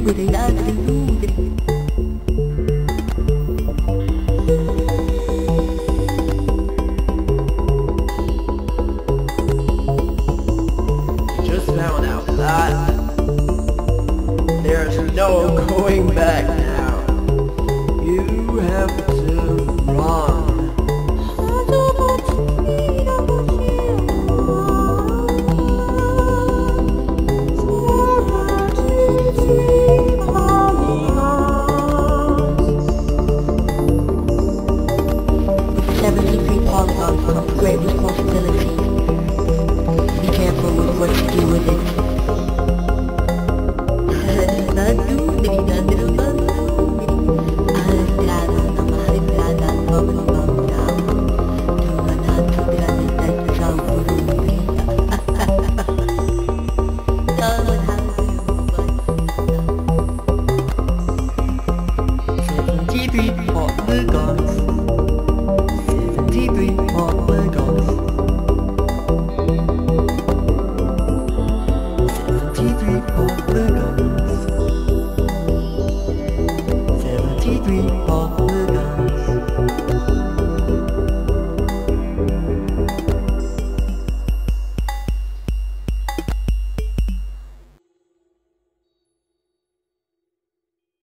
Just found out that there's no going back now. You have to run. Comes great responsibility. Be careful with what you do with it. TV 好日光。